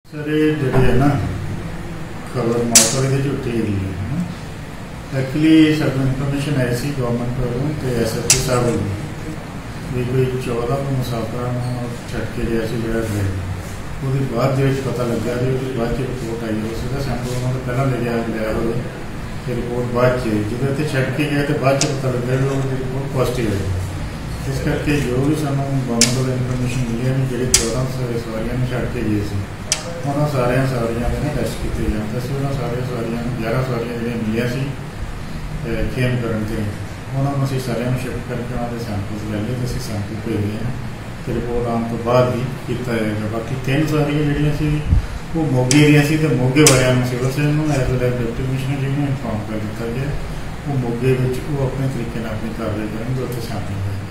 Sir ये जी है ना खबर मौत वाली तो झूठी है एक्चुअली सानू इनफॉर्मेशन आई सी गवर्नमेंट वालों तो SSP साहब वालों भी कोई 14 मुसाफिर छड़ के गया से जो है वो बाद पता लगा भी वो बाद रिपोर्ट आई हो सकता सैंपल उन्होंने पहला लिया हो रिपोर्ट बाद जो इतने छड़ के गए तो बाद पता लगा भी वो रिपोर्ट पॉजिटिव है। इस करके जो भी सानू गवर्नमेंट वालों इनफॉर्मेशन मिली है भी जी 14 सवारियां छड़ के गए थे उन्होंने सारिया सवारियां के ना टैसट किए जाते थे। उन्होंने सारे सवारियां 11 सवारियां जो मिलिया खेम करन से उन्होंने असीं सारियां शिफ्ट करके उन्होंने सैंपल्स ले लिए तो असीं सैंपल भेजे हैं तो रिपोर्ट आने तो बाद ही किया जाएगा। बाकी 3 सवारियां जिहड़ियां सी वो मोगे दियां सी तो मोगे वालियां सिविल सर्जन नूं as well as deputy commissioner ji नूं इनफॉर्म कर दिता गया वो मोगे विच वो अपने तरीके नाल अपनी कार्रवाई करेंगे उत्थे सैंपल